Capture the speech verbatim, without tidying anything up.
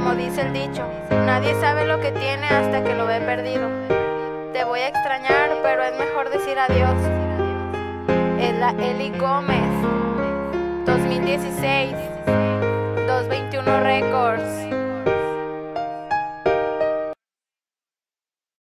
como dice el dicho, nadie sabe lo que tiene hasta que lo ve perdido. Te voy a extrañar, pero es mejor decir adiós. Es la Eli Gómez, dos mil dieciséis, doscientos veintiuno Records.